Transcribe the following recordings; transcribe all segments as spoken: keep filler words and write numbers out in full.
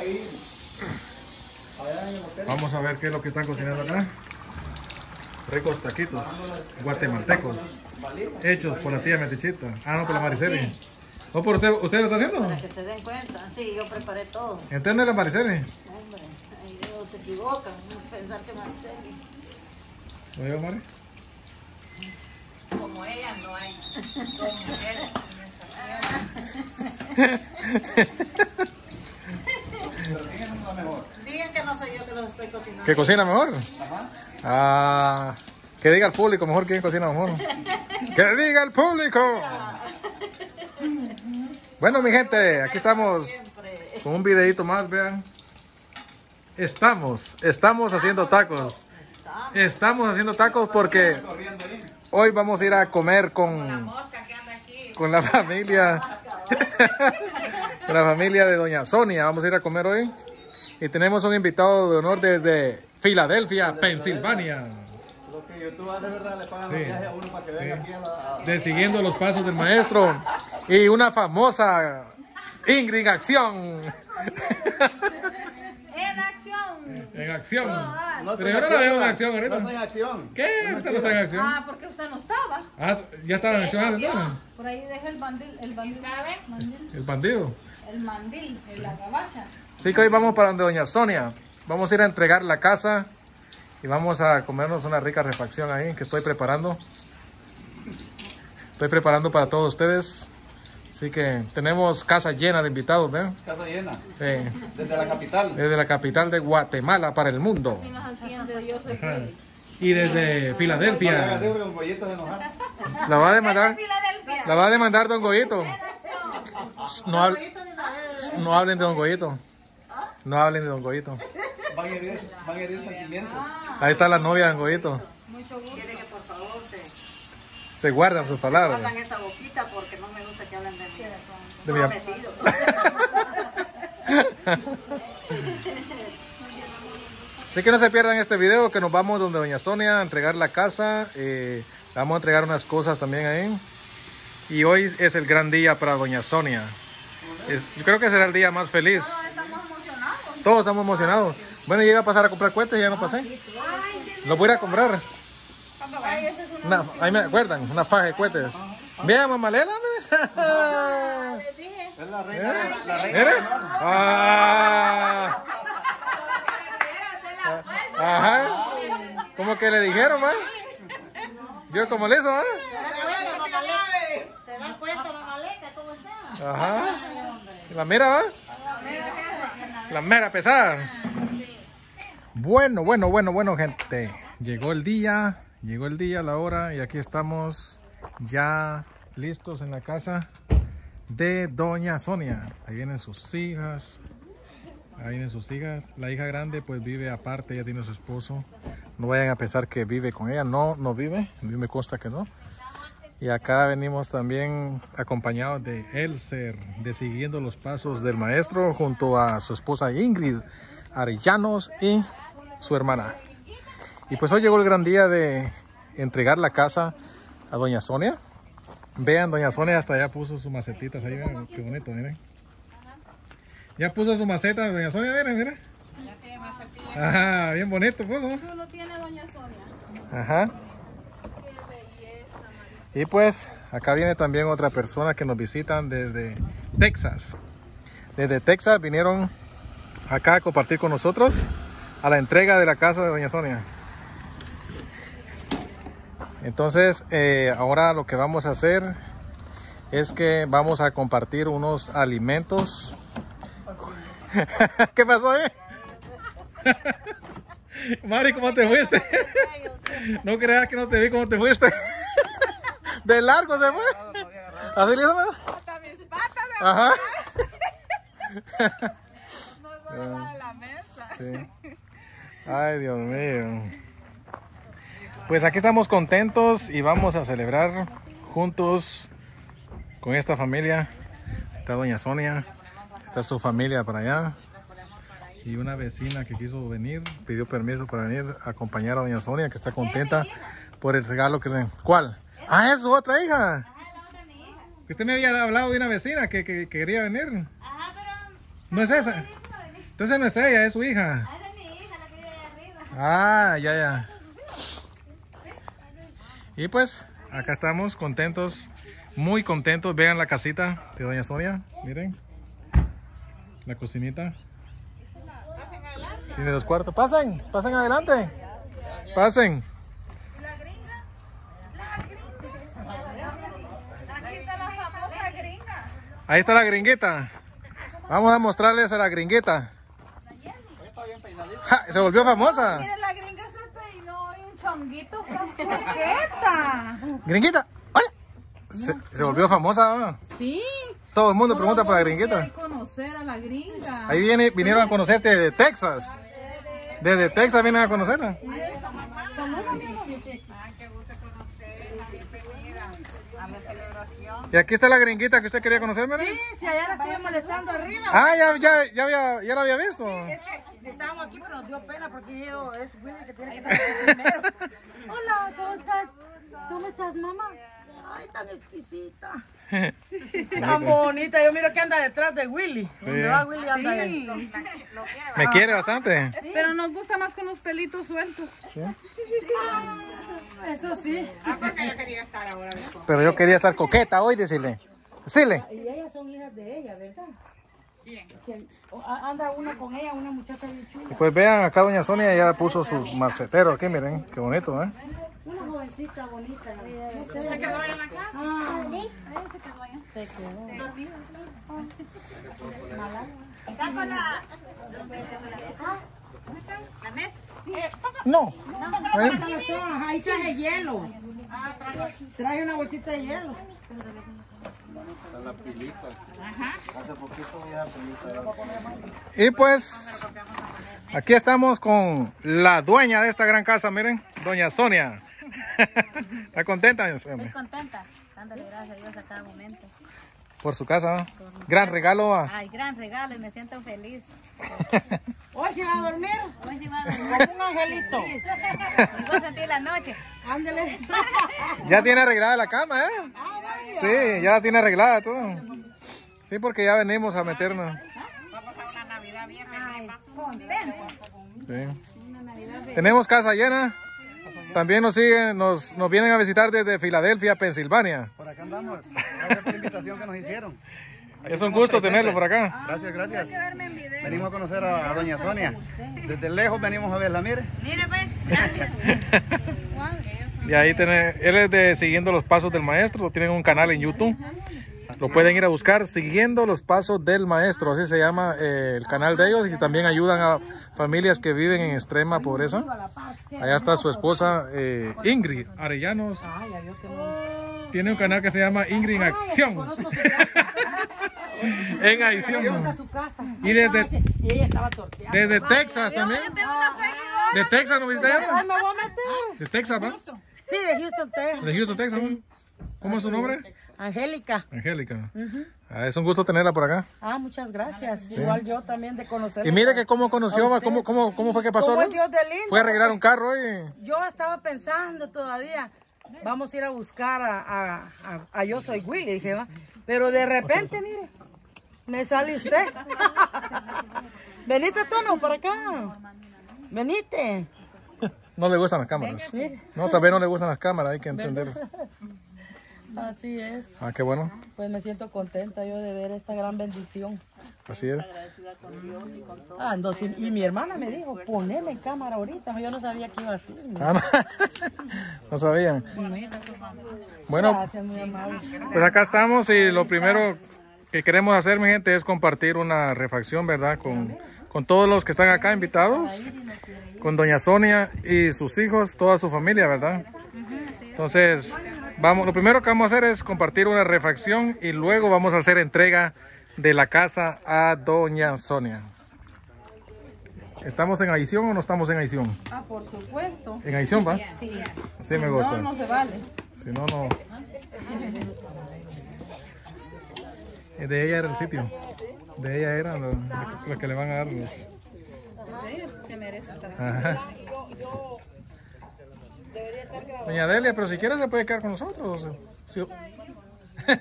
Vamos a ver qué es lo que están cocinando acá. Ricos taquitos guatemaltecos hechos por la tía Metichita. Ah, no, por la Mariceli. Sí. ¿O por usted, usted lo está haciendo? Para que se den cuenta. Sí, yo preparé todo. ¿Entiende la Mariceli? Hombre, ahí ellos se equivocan. No pensar que Mariceli. ¿Oye, Mari? Como ella no hay dos mujeres Digan que no soy yo que los estoy cocinando. ¿Que cocina mejor? Ajá. Ah, que diga el público mejor quién cocina mejor. ¡Que diga el público! Bueno, mi gente, aquí estamos con un videito más, vean. Estamos, estamos haciendo tacos. Estamos haciendo tacos porque hoy vamos a ir a comer con, con la familia. Con la familia de doña Sonia. Vamos a ir a comer hoy. Y tenemos un invitado de honor desde Filadelfia, Pensilvania. Lo que YouTube hace, ¿verdad? Le pagan Sí. los viajes a uno para que venga Sí. aquí a la... a- De siguiendo los pasos del maestro. Y una famosa Ingrid Acción. En acción. En acción. No está Pero en yo no la veo en ¿verdad? acción ahorita. No está en acción. ¿Qué? ¿Usted no está en acción? Ah, porque usted no estaba. Ah, ya estaba en acción antes, ¿no? Por ahí dejé el bandil. El bandil. ¿Sabe? Mandil, El bandido. el mandil. En la gabacha. Así que hoy vamos para donde doña Sonia. Vamos a ir a entregar la casa. Y vamos a comernos una rica refacción ahí que estoy preparando. Estoy preparando para todos ustedes. Así que tenemos casa llena de invitados, ¿ven? Casa llena. Sí. Desde la capital. Desde la capital de Guatemala para el mundo. Si nos atiende, yo soy feliz. Y desde Filadelfia. Para un bollito de enojar. La va a demandar. Filadelfia. La va a demandar don Goyito. No, hable- Ahorita de una vez. no hablen de don Goyito. No hablen de don Goyito. Van a herir, van a herir sentimientos. Ahí está la novia de don Goyito. Mucho gusto. Quiere que por favor se Se guardan sus palabras. guardan esa boquita porque no me gusta que hablen de mí. De mi No, am- metido. Así que no se pierdan este video que nos vamos donde doña Sonia a entregar la casa. Eh, vamos a entregar unas cosas también ahí. Y hoy es el gran día para doña Sonia. Es- yo creo que será el día más feliz. Estamos emocionados. Todos estamos emocionados. Bueno, ya iba a pasar a comprar cohetes, ya no pasé. Los voy a ir a comprar. Ay, esa es una... Una, ahí me acuerdan, una faja de cohetes. Vean, mamalela. Les dije. Es la reina, de- la reina ¿Mira? del mar. Ah. Ajá. ¿Cómo que le dijeron, man? ¿Vio cómo le hizo, man? ¿Te das cuenta, mamaleta, cómo está? Ajá. La mera, ¿va? La mera pesada. Bueno, bueno, bueno, bueno, gente. Llegó el día, llegó el día, la hora, y aquí estamos ya listos en la casa de doña Sonia. Ahí vienen sus hijas. Ahí vienen sus hijas. La hija grande pues vive aparte, ella tiene su esposo. No vayan a pensar que vive con ella. No, no vive. A mí me consta que no. Y acá venimos también acompañados de Elser, de siguiendo los pasos del maestro, junto a su esposa Ingrid Arellanos y su hermana. Y pues hoy llegó el gran día de entregar la casa a doña Sonia. Vean, doña Sonia hasta ya puso sus macetitas ahí, vean, qué bonito, miren. Ya puso su maceta, doña Sonia, miren, miren. Ajá, bien bonito, pues, ¿no? Lo tiene doña Sonia. Ajá. Y pues acá viene también otra persona que nos visitan desde Texas. Desde Texas vinieron acá a compartir con nosotros a la entrega de la casa de doña Sonia. Entonces eh, ahora lo que vamos a hacer es que vamos a compartir unos alimentos. ¿Qué pasó, eh? Mari, ¿cómo te fuiste? No creas que no te vi, ¿cómo te fuiste? De largo se fue. ¿Así le hizo? Hasta mis patas me Ajá. voy a la mesa. Sí. Ay, Dios mío. Pues aquí estamos contentos y vamos a celebrar juntos con esta familia. Está doña Sonia, está su familia para allá. Y una vecina que quiso venir, pidió permiso para venir a acompañar a doña Sonia, que está contenta por el regalo que le... ¿Cuál? Ah, es su otra hija. Usted me había hablado de una vecina que, que, que quería venir. Ajá, pero... ¿No es esa? Entonces no es ella, es su hija. Ah, es mi hija, la que vive ahí arriba. Ah, ya, ya. Y pues, acá estamos contentos, muy contentos. Vean la casita de doña Sonia, miren. La cocinita. Tiene dos cuartos. Pasen, pasen adelante. Pasen. ¿La gringa? La gringa. Aquí está la famosa gringa. Ahí está la gringuita. Vamos a mostrarles a la gringuita. Ja, se volvió famosa. Mire, la gringa se peinó y un chonguito. ¡Estás coqueta! Gringuita, hola. Se, se volvió famosa, ¿no? Sí. Todo el mundo pregunta por la Quiere gringuita. conocer a la gringa. Ahí viene, vinieron a conocerte de Texas. Desde Texas vienen a conocerla. Y aquí está la gringuita que usted quería conocerme. ¿No? Sí, si allá la estuve molestando arriba. Ah, ya, ya, ya, había, ya la había visto. Es que estábamos aquí, pero nos dio pena porque yo es Willy que tiene que estar aquí primero. Hola, ¿cómo estás? ¿Cómo estás, mamá? Ay, tan exquisita. Tan bonita. Yo miro que anda detrás de Willy. Sí. Donde va Willy anda Sí. él. Me quiere bastante. Pero nos gusta más con los pelitos sueltos. Eso sí. Pero yo quería estar coqueta hoy, decirle. Decirle. Y ellas son hijas de ella, ¿verdad? Bien. Anda una con ella, una muchacha bien chula. Y pues vean, acá doña Sonia ya puso sus maceteros aquí, miren, qué bonito, ¿eh? Una jovencita bonita. ¿Se quedó en la casa? Ah, Ahí se quedó allá. se quedó. Dormido. Está con la... ¿La mesa? No. Ahí. Ahí traje hielo. Traje una bolsita de hielo. La pilita. Hace poquito ya pilita. Y pues, aquí estamos con la dueña de esta gran casa, miren, doña Sonia. ¿Está contenta, doña Sonia? Estoy contenta, dándole gracias a Dios a cada momento. Por su casa, ¿no? Gran regalo. ¿Va? Ay, gran regalo y me siento feliz. ¿Hoy se va a dormir? Hoy se va a dormir. Un angelito. Voy a sentir la noche. Ándale. Ya tiene arreglada la cama, ¿eh? Sí, ya la tiene arreglada todo. Sí, porque ya venimos a meternos. Vamos a una Navidad bien Ay, contento. Sí. Tenemos casa llena. También nos siguen, nos, nos vienen a visitar desde Filadelfia, Pensilvania. Por acá andamos. Gracias por la invitación que nos hicieron. Aquí Es un estamos gusto presentes. tenerlo por acá. Gracias, gracias. Venimos a conocer a, a doña Sonia. Desde lejos venimos a verla, mire. Mire, pues, gracias. Y ahí tiene, él es de Siguiendo los Pasos del Maestro, tienen un canal en YouTube. Lo pueden ir a buscar, Siguiendo los Pasos del Maestro, así se llama eh, el canal de ellos. Y también ayudan a familias que viven en extrema pobreza. Allá está su esposa eh, Ingrid Arellanos. Tiene un canal que se llama Ingrid en Acción. En Acción. Y desde, Y ella estaba torteada. desde Texas también. De Texas, ¿no viste Ay, ella? me voy a meter. De Texas, ¿va? Sí, de Houston, Texas. De Houston, Texas, ¿no? ¿Cómo es su nombre? Angélica. Angélica. Ah, es un gusto tenerla por acá. Ah, muchas gracias. Igual yo también de conocer. Y mire que cómo conoció, va, cómo, cómo, cómo fue que pasó, ¿Cómo ¿no? es Dios de lindo? Fue a arreglar un carro y... Yo estaba pensando todavía, vamos a ir a buscar a, a, a, a Yo Soy Willy, dije, va. Pero de repente, mire, me sale usted. Venite, Tono, para acá. Venite. No le gustan las cámaras. No, tal vez no le gustan las cámaras, hay que entenderlo. Así es. Ah, qué bueno. Pues me siento contenta yo de ver esta gran bendición. Así es. Ah, entonces, y mi hermana me dijo, poneme cámara ahorita. Yo no sabía que iba así. Ah, no. No sabían. Bueno, Gracias, muy amable. pues acá estamos y lo primero que queremos hacer, mi gente, es compartir una refacción, ¿verdad? Con, con todos los que están acá invitados, con doña Sonia y sus hijos, toda su familia, ¿verdad? Entonces, vamos, lo primero que vamos a hacer es compartir una refacción y luego vamos a hacer entrega de la casa a doña Sonia. ¿Estamos en adición o no estamos en adición? Ah, por supuesto. ¿En adición, va? Sí. Sí, me gusta. No, no se vale. Si no, no. De ella era el sitio. De ella era lo, lo que le van a dar los... Se merece estar. Ajá. Doña Delia, pero si quiere se puede quedar con nosotros. Sí.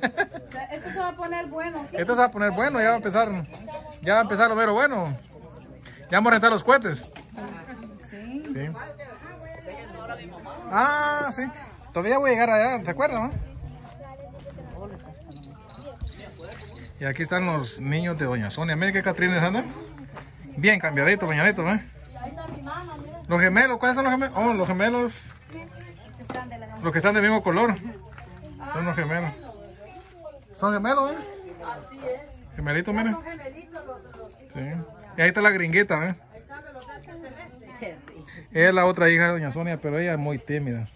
Esto se va a poner bueno. Esto se va a poner bueno, ya va a empezar. Ya va a empezar lo mero bueno. ¿Ya vamos a rentar los cohetes? Sí. Sí. Ah, sí. Todavía voy a llegar allá, ¿te acuerdas, no? Y aquí están los niños de Doña Sonia. Miren qué catrines andan. Bien cambiaditos, bañaditos, ¿eh? Los gemelos, ¿cuáles son los gemelos? Oh, los gemelos. Los que están del mismo color. Son los gemelos. Son gemelos, ¿eh? Gemelitos, miren. Sí. Y ahí está la gringuita, ¿eh? Ella es la otra hija de Doña Sonia, pero ella es muy tímida.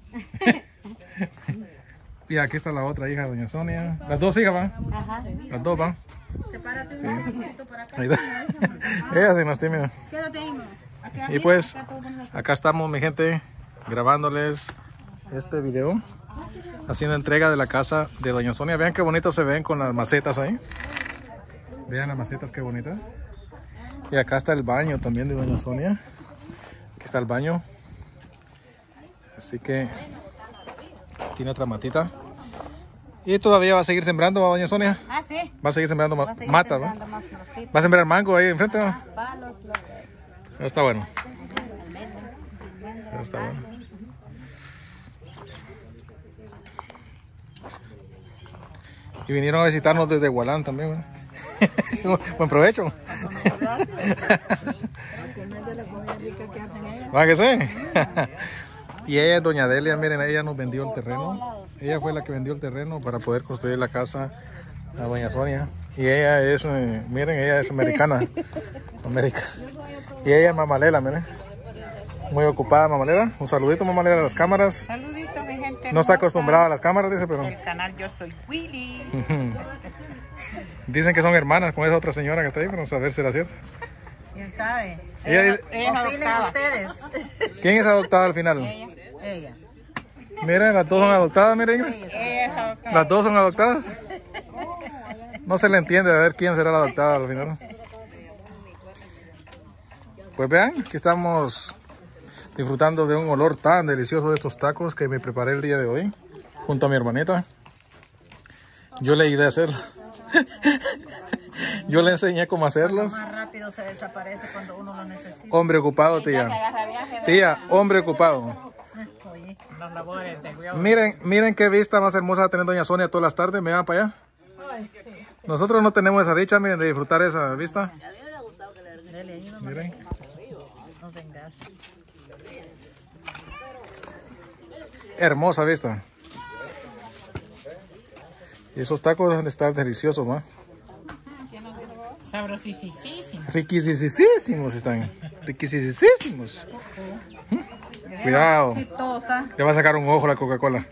Y aquí está la otra hija de Doña Sonia. Las dos hijas van. Ajá. Las dos van. Sepárate un poquito por acá. Ahí está. Ella sí no es tímida. Y pues, acá estamos, mi gente, grabándoles este video. Haciendo entrega de la casa de Doña Sonia. Vean qué bonitas se ven con las macetas ahí. Vean las macetas, qué bonitas. Y acá está el baño también de Doña Sonia. Aquí está el baño. Así que tiene otra matita. Y todavía va a seguir sembrando, ¿va, Doña Sonia? Ah, sí. Va a seguir sembrando Va a seguir matas, sembrando ¿no? más florcitas. Va a sembrar mango ahí enfrente, ¿no? Palos, flores. Pero está bueno. Pero está bueno. Y vinieron a visitarnos desde Gualán también, ¿no? Buen provecho. ¿Va que sí? Y ella es Doña Delia, miren, ella nos vendió el terreno. Ella fue la que vendió el terreno para poder construir la casa a Doña Sonia. Y ella es, eh, miren, ella es americana. América. Y ella es Mamalela, miren. Muy ocupada, Mamalela. Un saludito, Mamalela, a las cámaras. Saludito, mi gente. No está acostumbrada a las cámaras, dice, pero... El canal Yo Soy Willy. Dicen que son hermanas con esa otra señora que está ahí, pero a ver si era cierto. ¿Quién sabe? Ella, Ella es Opinen adoptada. ustedes. ¿Quién es adoptada al final? Ella. Ella. Miren, las dos son adoptadas, miren. Ella es adoptada. Las dos son adoptadas. No se le entiende a ver quién será la adoptada al final. Pues vean, aquí estamos disfrutando de un olor tan delicioso de estos tacos que me preparé el día de hoy junto a mi hermanita. Yo le ayudé a hacerlo. Yo le enseñé cómo hacerlos. Más rápido se desaparece cuando uno lo necesita. Hombre ocupado, tía. Tía, hombre ocupado. Oye, Las labores de cuidado. Miren, miren qué vista más hermosa va a tener Doña Sonia todas las tardes. Me van para allá. Nosotros no tenemos esa dicha, miren, de disfrutar esa vista. dele ahí, mamá. Miren. No se engase. Hermosa vista. Y esos tacos deben estar deliciosos, ¿no? Sabrosísimos. Riquisísimos están. Riquisísimos. Cuidado. Todo está. Le va a sacar un ojo la Coca-Cola.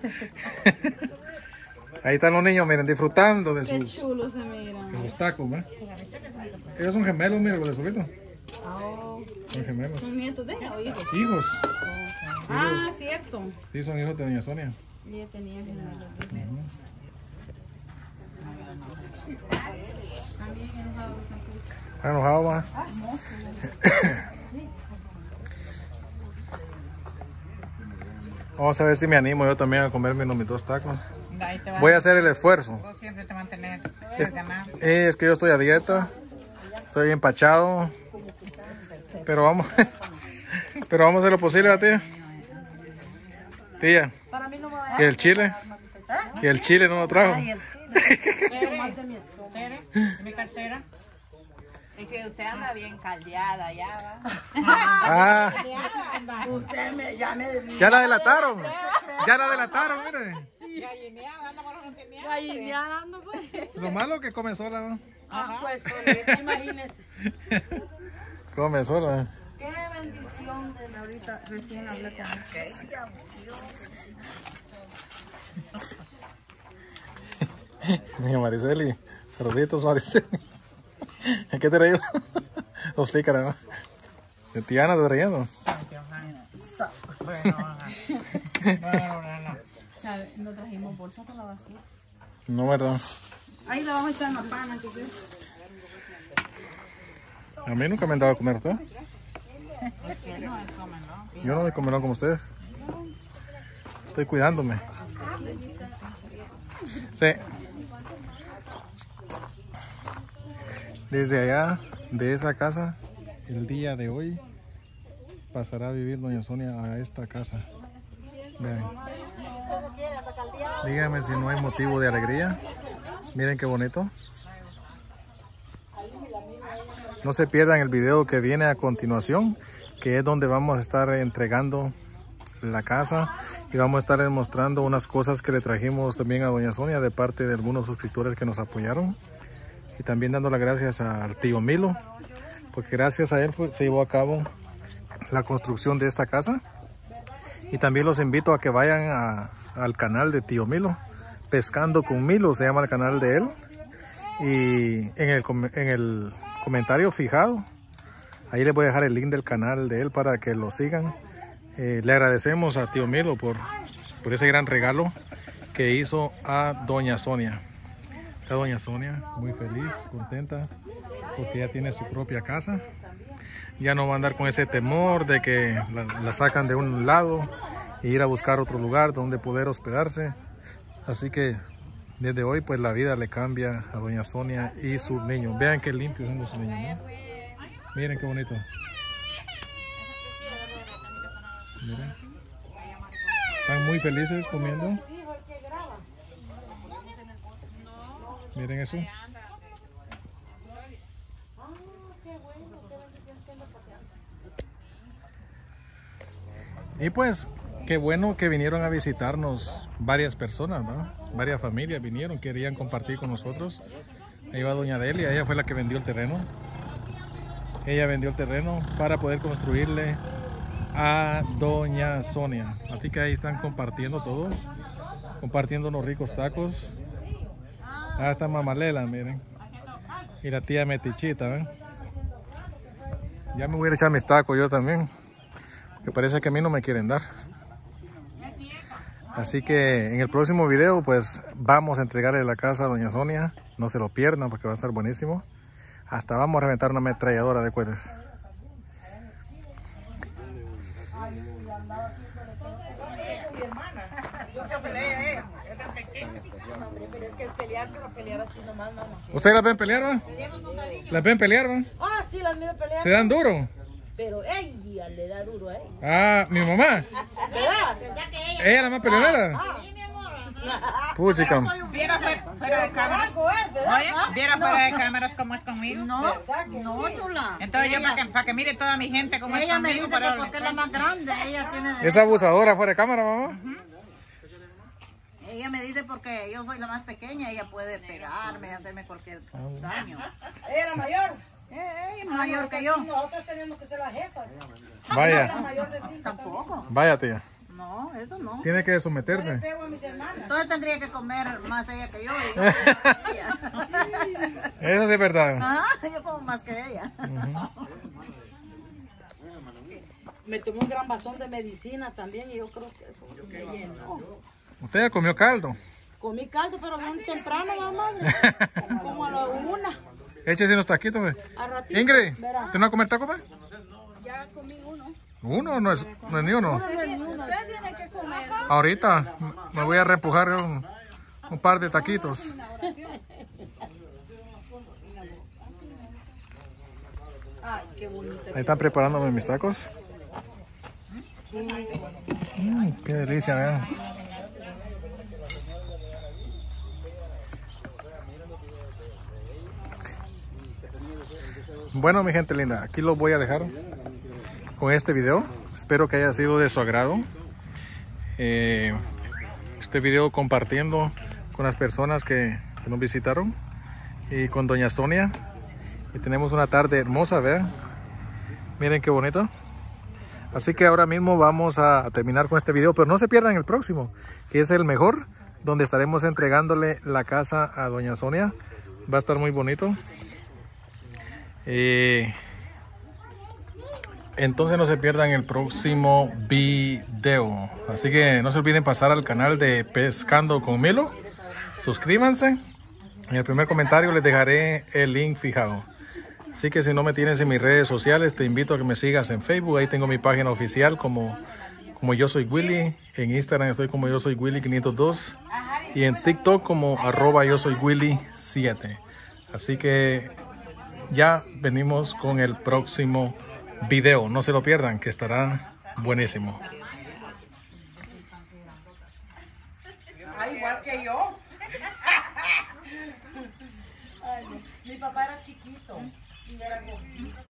Ahí están los niños, miren, disfrutando de sus, Chulo se mira. de sus tacos, ¿no? Ellos son gemelos, miren, los de solito. Son gemelos. ¿Son nietos de ella o hijos? Hijos. Ah, cierto. Sí, son hijos de Doña Sonia. Y ella tenía gemelos. También enojados San Cruz. ¿Está enojado, ma? Vamos a ver si me animo yo también a comerme unos mis dos tacos. Ahí te va. Voy a hacer el esfuerzo. Vos siempre te mantienes Es, ganado. es que yo estoy a dieta, estoy empachado, pero vamos, pero vamos a hacer lo posible, tía. Tía, ¿y el chile? ¿Y el chile no lo trajo? Ay, el chile. Tere, mi cartera. Es que usted anda bien caldeada, ya va. Ah, Usted me, ya me... ya la delataron, ya la delataron, mire. Gallineada, anda por no tenía. Gallineando, pues. Lo malo que come sola, ¿no? Ah, pues, solita, imagínese. Come sola. Qué bendición de ahorita recién hablé con él. Doña Mariceli, saluditos, Mariceli. ¿Qué te traigo? Dos lícaras, ¿no? ¿De Tiana te trayendo? Bueno, ajá. Bueno, no, no. ¿Sabe? No trajimos bolsa para la basura. No, ¿verdad? Ahí la vamos a echar en la pana, ¿qué crees? A mí nunca me han dado a comer, ¿usted? Yo no me comerán como ustedes. Estoy cuidándome. Sí. Desde allá, de esa casa, el día de hoy pasará a vivir doña Sonia a esta casa. Vean. Díganme si no hay motivo de alegría. Miren qué bonito. No se pierdan el video que viene a continuación, que es donde vamos a estar entregando la casa y vamos a estar mostrando unas cosas que le trajimos también a doña Sonia de parte de algunos suscriptores que nos apoyaron, y también dando las gracias al tío Milo, porque gracias a él fue, se llevó a cabo la construcción de esta casa. Y también los invito a que vayan a, al canal de tío Milo, Pescando con Milo se llama el canal de él, y en el, en el comentario fijado ahí les voy a dejar el link del canal de él para que lo sigan. Eh, le agradecemos a tío Milo por, por ese gran regalo que hizo a doña Sonia. Está doña Sonia muy feliz, contenta, porque ya tiene su propia casa. Ya no va a andar con ese temor de que la, la sacan de un lado e ir a buscar otro lugar donde poder hospedarse. Así que desde hoy pues la vida le cambia a doña Sonia y sus niños. Vean qué limpios son sus niños, ¿no? Miren qué bonito. Miren. Están muy felices comiendo. Miren eso. Y pues qué bueno que vinieron a visitarnos varias personas, ¿no? Varias familias vinieron, querían compartir con nosotros. Ahí va doña Delia, ella fue la que vendió el terreno. Ella vendió el terreno para poder construirle a doña Sonia. Así que ahí están compartiendo todos, compartiendo unos ricos tacos. Ah, está Mamalela, miren. Y la tía Metichita, ¿ven? Ya me voy a echar mis tacos yo también, que parece que a mí no me quieren dar. Así que en el próximo video pues vamos a entregarle la casa a doña Sonia. No se lo pierdan porque va a estar buenísimo. Hasta vamos a reventar una ametralladora de cohetes. ¿Ustedes las ven pelear, va? ¿Las ven pelear, va? Ah, sí, las miro pelear. ¿Se dan duro? Pero ella le da duro a ella. Ah, mi mamá. ¿Verdad? Ella es la más peleonera. Puchica. Viera fuera, fuera de cámaras. Oye, viera fuera de cámaras cómo es conmigo. No, no, chula. Entonces yo para que, para que mire toda mi gente cómo es Ella me conmigo. dice que para- porque es la más grande, ella tiene derecho. Es abusadora fuera de cámara, mamá. Ella me dice porque yo soy la más pequeña, ella puede pegarme, hacerme cualquier daño. Ella es la mayor. Eh, ella es mayor que yo. Nosotros tenemos que ser las jefas. Vaya, Mayor de cinco. Tampoco. vaya tía. No, eso no. Tiene que someterse. Pego a mis hermanas. Entonces tendría que comer más ella que yo. Y yo ella. Eso sí es verdad. Ah, yo como más que ella. Me tomé un gran vasón de medicina también y yo creo que eso me llenó. Usted ya comió caldo. Comí caldo, pero bien temprano, mamá. Como a la una. Échese unos taquitos, ve. A ratito. Ingrid, Verá. ¿usted no va a comer tacos, ve? Ya comí uno. Uno, no es, no es ni uno. Usted tiene que comer. Ahorita me voy a reempujar un, un par de taquitos. Ay, qué bonito. Ahí están preparándome mis tacos. Mm, qué delicia, vean. Bueno, mi gente linda, aquí los voy a dejar con este video. Espero que haya sido de su agrado. Eh, este video compartiendo con las personas que, que nos visitaron y con doña Sonia. Y tenemos una tarde hermosa, vean. Miren qué bonito. Así que ahora mismo vamos a terminar con este video, pero no se pierdan el próximo, que es el mejor, donde estaremos entregándole la casa a doña Sonia. Va a estar muy bonito. Eh, entonces no se pierdan el próximo video. Así que no se olviden pasar al canal de Pescando con Milo. Suscríbanse. En el primer comentario les dejaré el link fijado. Así que si no me tienes en mis redes sociales, te invito a que me sigas en Facebook. Ahí tengo mi página oficial como, como Yo Soy Willy. En Instagram estoy como Yo Soy Willy quinientos dos. Y en TikTok como arroba Yo Soy Willy siete. Así que ya venimos con el próximo video. No se lo pierdan, que estará buenísimo. Ah, igual que yo. Mi papá era chiquito y era gordito.